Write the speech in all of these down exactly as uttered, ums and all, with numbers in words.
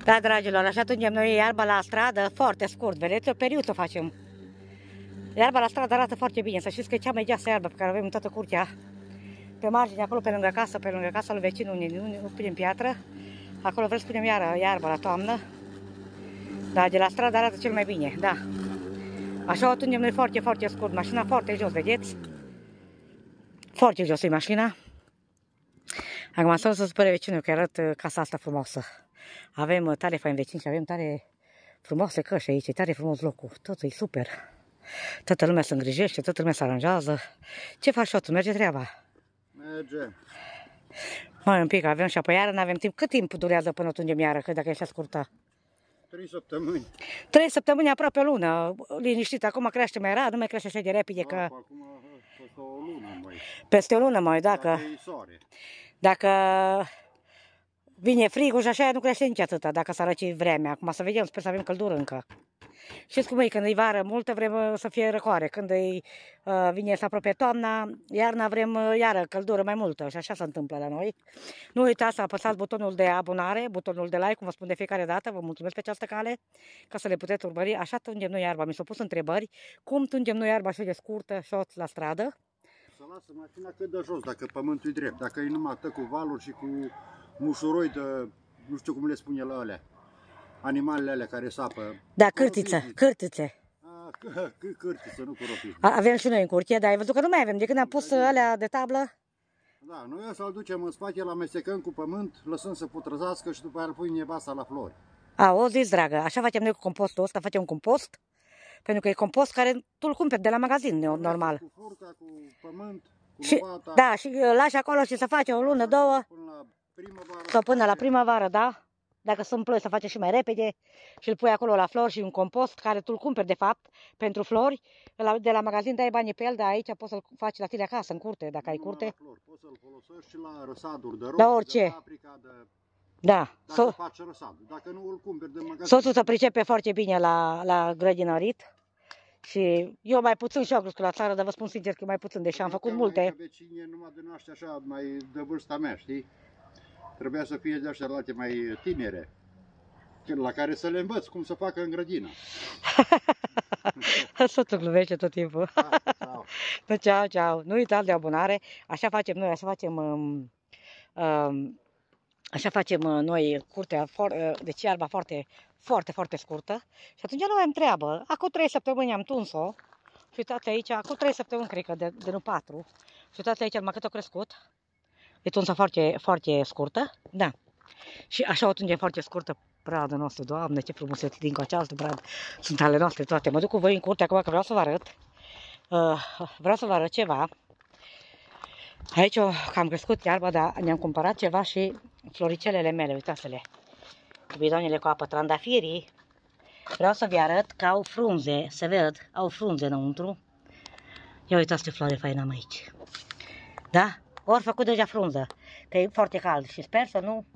Da, dragilor, așa tungem noi iarba la stradă, foarte scurt, vedeți? O periuță facem. Iarba la stradă arată foarte bine, să știți că e cea mai geasă iarbă pe care o avem în toată curtea. Pe margine, acolo pe lângă casă, pe lângă casa lui vecinul, nu, nu punem piatră. Acolo vreți să punem iară, iarba la toamnă. Da, de la stradă arată cel mai bine, da. Așa o tungem noi foarte, foarte scurt, mașina foarte jos, vedeți? Foarte jos e mașina. Acum să nu se supere vecinul că arăt casa asta frumoasă. Avem tare fain vecini și avem tare frumoase căși aici, e tare frumos locul, totul e super. Toată lumea se îngrijește, toată lumea se aranjează. Ce faci, Șotu? Merge treaba? Merge. Mai un pic, avem și apoi iară, n-avem timp. Cât timp durează până tungem iară, că dacă e așa scurtă? Trei săptămâni. Trei săptămâni, aproape o lună. Liniștit, acum crește mai rar, nu mai crește așa de repede, Da, că... acum peste o lună mai. Peste o lună mai, dacă... Dacă e soare. Dacă vine frigul și așa, nu crește nici atâta, dacă s-a răcit vremea. Acum să vedem, sper să avem căldură încă. Știți cum e, când e vară multă, vrem să fie răcoare. Când e, uh, vine să apropie toamna, iarna vrem uh, iară căldură mai multă și așa se întâmplă la noi. Nu uitați să apăsați butonul de abonare, butonul de like, cum vă spun de fiecare dată, vă mulțumesc pe această cale, ca să le puteți urmări. Așa tungem noi iarba, mi s-au pus întrebări, cum tungem noi iarba așa de scurtă, șoț la stradă. Să lasă mașina cât de jos, dacă pământul e drept, dacă e numai tă cu valuri și cu mușuroi de, nu știu cum le spune la alea, animalele alea care sapă. Da, cârtiță, cârtițe. A, cârtiță, nu cu ropiți. Avem și noi în curte, dar ai văzut că nu mai avem, de când am pus alea de tablă. Da, noi o să-l ducem în spate, îl amestecăm cu pământ, lăsăm să putrăzească și după aia îl pui nevasta la flori. A, o zis, dragă, așa facem noi cu compostul ăsta, facem un compost, pentru că e compost care tu îl cumperi de la magazin, normal. Cu furca, cu pământ, cu și, lopata. da, și lași acolo și să face o lună, două, până la primăvară, sau până la primăvară, da? Dacă sunt ploi să face și mai repede și îl pui acolo la flori și un compost care tu îl cumperi de fapt pentru flori, de la magazin dai banii pe el, dar aici poți să-l faci la tine acasă, în curte, dacă ai curte. Flori, poți să-l folosești și la răsaduri de roșii, da, orice. de paprika, de... Da. Dacă So faci răsad, dacă nu îl cumperi de magazin. Soțul se pricepe foarte bine la, la grădinărit. Și eu mai puțin și-au crescut la țară, dar vă spun sincer că mai puțin, deși am făcut multe. Vecinii numai de naște așa, mai de vârsta mea, știi? Trebuia să fie de așa late mai tinere, la care să le învăț cum să facă în grădină. Soțul glumește tot timpul. Da, ceau. Da, ceau, ceau. Nu uitați de abonare, așa facem noi, așa facem... Um, um, Așa facem noi curtea, deci iarba foarte, foarte, foarte scurtă. Și atunci nu avem treabă. Acum trei săptămâni am tuns-o. Și uitați aici, acum trei săptămâni, cred că, de, de nu patru. Și uitați aici, numai cât a crescut. E tunsă foarte, foarte scurtă. Da. Și așa o tungem foarte scurtă bradă noastră. Doamne, ce frumos e din cu această bradă. Sunt ale noastre toate. Mă duc cu voi în curte acum că vreau să vă arăt. Uh, vreau să vă arăt ceva. Aici am crescut iarba, dar ne-am cumpărat ceva și floricelele mele, uitați-le, cu bidonile cu apă, trandafirii. Vreau să vi arăt că au frunze, se ved, au frunze înăuntru. Ia uitați ce floare faină am aici. Da? Ori făcut deja frunză, că e foarte cald și sper să nu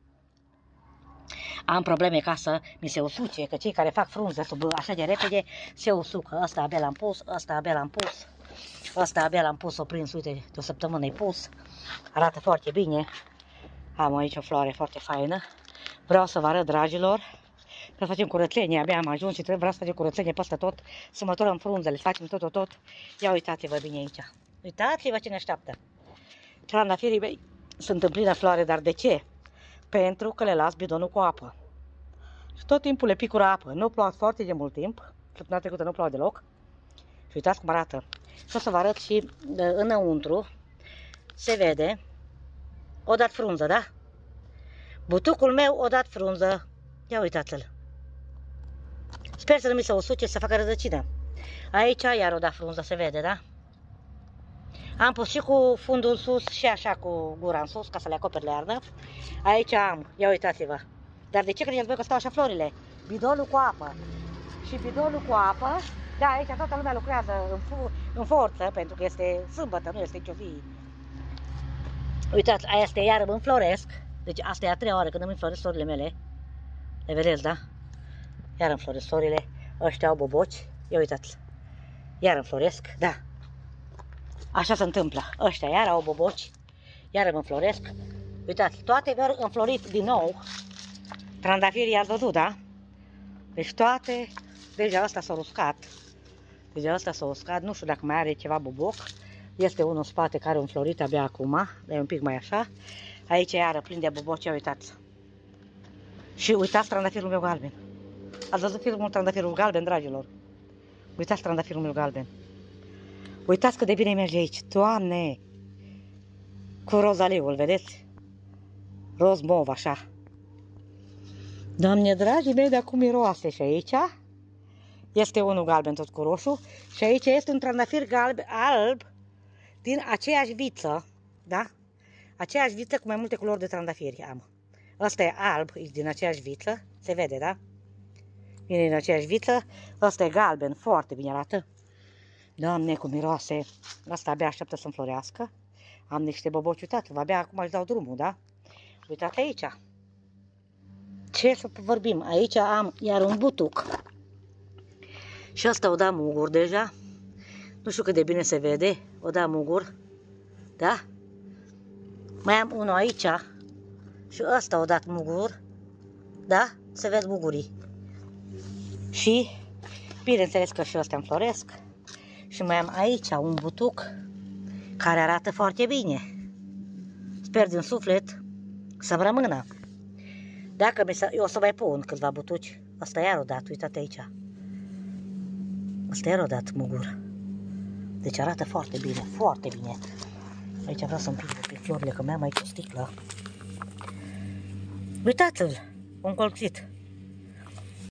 am probleme ca să mi se usuce, că cei care fac frunze sub așa de repede se usucă. Asta abia l-am pus, asta abia l-am pus. Asta abia l-am pus, o prins, uite, de o săptămână e pus. Arată foarte bine. Am aici o floare foarte faină. Vreau să vă arăt, dragilor. Vreau să facem curățenie, abia am ajuns și vreau să facem curățenie peste tot. Să măturăm frunzele, să facem tot, tot, tot. Ia uitați-vă bine aici. Uitați-vă ce ne așteaptă. Trandafirii mei sunt în plină floare, dar de ce? Pentru că le las bidonul cu apă. Și tot timpul le picură apă. Nu plouă foarte de mult timp. Săptămâna trecută nu plouă deloc. Și uitați cum arată. Și o să vă arăt și înăuntru. Se vede. O dat frunză, da? Butucul meu o dat frunză. Ia uitați-l. Sper să nu mi se usuce, să facă rădăcină. Aici iar o dat frunză, se vede, da? Am pus și cu fundul în sus și așa cu gura în sus, ca să le acoperi le ardă. Aici am, ia uitați-vă. Dar de ce credeți voi că stau așa florile? Bidonul cu apă. Și bidonul cu apă, da, aici toată lumea lucrează în, în forță, pentru că este sâmbătă, nu este nicio zi. Uitați, aia este iară îmi înfloresc. Deci asta e a treia oară când îmi înfloresc sorile mele. Le vedeți, da? Iar înfloresc sorile. Ăștia au boboci. Ia uitați. Iar înfloresc, da. Așa se întâmplă. Ăștia iar au boboci. Iar îmi înfloresc. Uitați, toate vor înflorit din nou. Trandafirii ați văzut, da? Deci toate, deja ăsta s-a uscat. Deja ăsta s-a uscat, nu știu dacă mai are ceva buboc. Este unul în spate care a înflorit abia acum, dar e un pic mai așa. Aici iară plin de buboci, uitați. Și uitați trandafirul meu galben. Ați văzut filmul Trandafirul galben, dragilor? Uitați trandafirul meu galben. Uitați cât de bine merge aici. Doamne! Cu rozaliul, vedeți? Roz mov, așa. Doamne, dragii mei, de acum miroase și aici. Este unul galben tot cu roșu. Și aici este un trandafir galben, alb, din aceeași viță. Da? Aceeași viță cu mai multe culori de trandafiri am. Ăsta e alb, e din aceeași viță. Se vede, da? Vine din aceeași viță. Ăsta e galben, foarte bine arată. Doamne, cum miroase. Asta abia așteaptă să înflorească. Am niște boboci, uitați, abia acum își dau drumul, da? Uitați aici. Ce să vorbim? Aici am iar un butuc. Și asta o da mugur deja. Nu știu cât de bine se vede. O da mugur. Da? Mai am unul aici. Și ăsta o dat mugur. Da? Se ved mugurii. Și bineînțeles că și ăsta înfloresc. Și mai am aici un butuc care arată foarte bine. Sper din suflet să-mi rămână. Dacă mi eu o să mai pun câțiva butuci. Asta iar o dat, uitați aici. Asta iar o dat mugur. Deci arată foarte bine, foarte bine. Aici vreau să împing pe florile, că mi-am aici o sticlă. Uitați-l, un colțit.